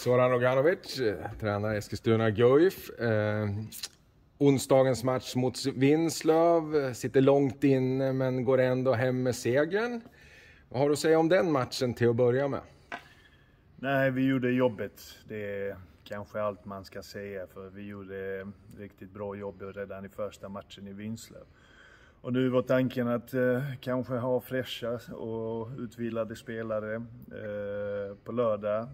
Zoran Roganovic, tränare Eskilstuna Guif. Onsdagens match mot Vinslöv, sitter långt inne men går ändå hem med segern. Vad har du att säga om den matchen till att börja med? Nej, vi gjorde jobbet. Det är kanske allt man ska säga, för vi gjorde riktigt bra jobb redan i första matchen i Vinslöv. Och nu var tanken att kanske ha fräscha och utvilade spelare på lördag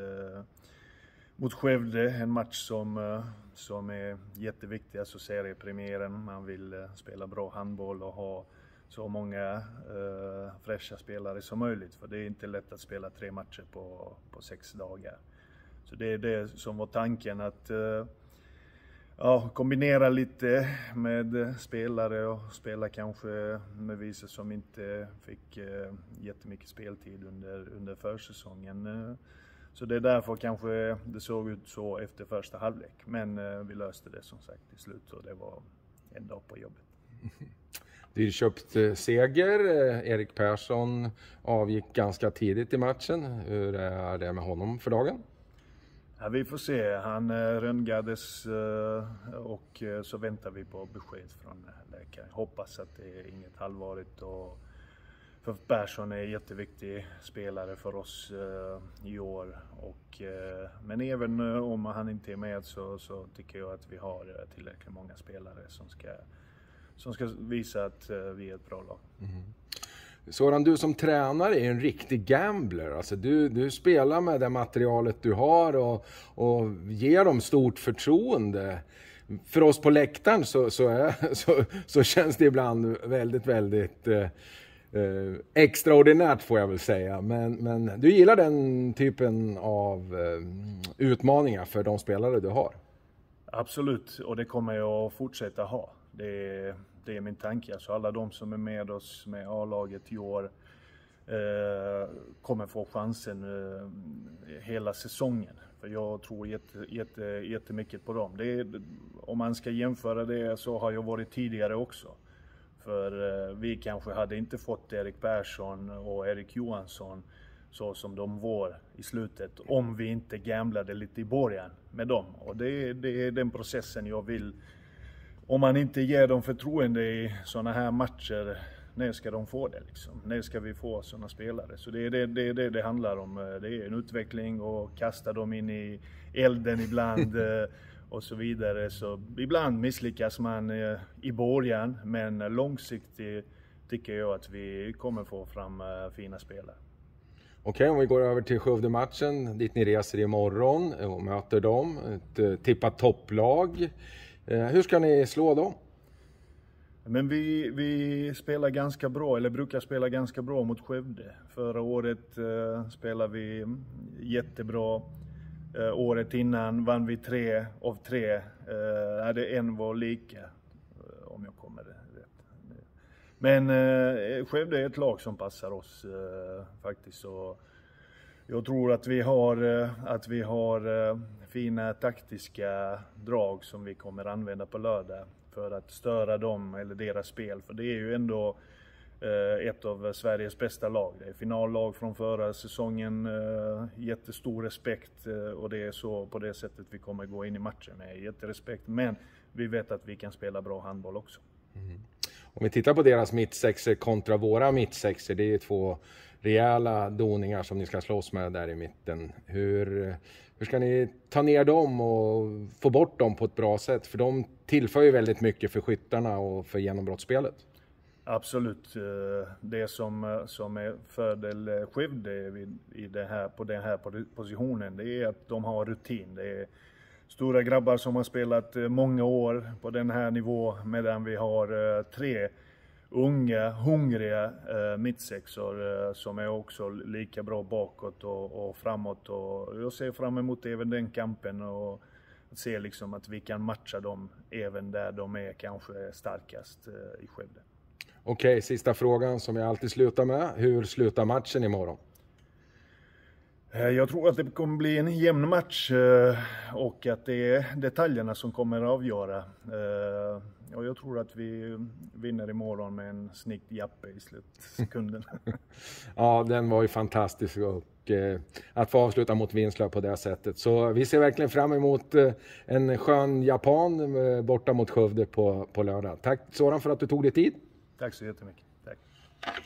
mot Skövde. En match som är jätteviktig, alltså seriepremiären. Man vill spela bra handboll och ha så många fräscha spelare som möjligt. För det är inte lätt att spela 3 matcher på 6 dagar. Så det är det som var tanken, att kombinera lite med spelare och spela kanske med vissa som inte fick jättemycket speltid under försäsongen. Så det är därför kanske det såg ut så efter första halvlek. Men vi löste det som sagt i slut, och det var en dag på jobbet. Dyrköpt seger. Erik Persson avgick ganska tidigt i matchen. Hur är det med honom för dagen? Ja, vi får se. Han röntgades och så väntar vi på besked från läkaren. Hoppas att det är inget allvarligt. För Persson är en jätteviktig spelare för oss i år. Men även om han inte är med så tycker jag att vi har tillräckligt många spelare som ska visa att vi är ett bra lag. Mm. Soran, du som tränare är en riktig gambler. Alltså du spelar med det materialet du har och ger dem stort förtroende. För oss på läktaren så känns det ibland väldigt, väldigt extraordinärt, får jag väl säga. Men du gillar den typen av utmaningar för de spelare du har? Absolut, och det kommer jag att fortsätta ha. Det är min tanke. Alltså alla de som är med oss med A-laget i år kommer få chansen hela säsongen. För jag tror jättemycket på dem. Om man ska jämföra det så har jag varit tidigare också. För vi kanske hade inte fått Erik Persson och Erik Johansson så som de var i slutet, om vi inte gamblade lite i början med dem. Och det är den processen jag vill. Om man inte ger dem förtroende i sådana här matcher, när ska de få det liksom? När ska vi få sådana spelare? Så det är det handlar om. Det är en utveckling, och kasta dem in i elden ibland och så vidare. Så ibland misslyckas man i början, men långsiktigt tycker jag att vi kommer få fram fina spelare. Okej, om vi går över till Skövde-matchen dit ni reser imorgon och möter dem. Ett tippat topplag. Hur ska ni slå dem? Men vi spelar ganska bra, eller brukar spela ganska bra mot Skövde. Förra året spelade vi jättebra. Året innan vann vi 3 av 3. En var lika, om jag kommer rätt. Men Skövde är ett lag som passar oss faktiskt. Så jag tror att vi har fina taktiska drag som vi kommer använda på lördag för att störa dem eller deras spel. För det är ju ändå ett av Sveriges bästa lag. Det är finallag från förra säsongen. Jättestor respekt, och det är så på det sättet vi kommer gå in i matchen med jätterespekt. Men vi vet att vi kan spela bra handboll också. Mm. Om vi tittar på deras mittsexer kontra våra mittsexer, det är 2 rejäla doningar som ni ska slåss med där i mitten. Hur ska ni ta ner dem och få bort dem på ett bra sätt? För de tillför ju väldigt mycket för skyttarna och för genombrottsspelet. Absolut. Det som är fördel Skövde på den här positionen, det är att de har rutin. Det är stora grabbar som har spelat många år på den här nivån, medan vi har 3 unga, hungriga mittsexor som är också lika bra bakåt och framåt. Och jag ser fram emot även den kampen och se liksom att vi kan matcha dem även där de är kanske starkast i Skövde. Okej, sista frågan som jag alltid slutar med. Hur slutar matchen imorgon? Jag tror att det kommer bli en jämn match och att det är detaljerna som kommer att avgöra. Och jag tror att vi vinner imorgon med en snyggt Jappe i slutsekunden. Ja, den var ju fantastisk och att få avsluta mot Vinslöv på det sättet. Så vi ser verkligen fram emot en skön japan borta mot Skövde på lördag. Tack Soran för att du tog dig tid. Tack så jättemycket. Tack.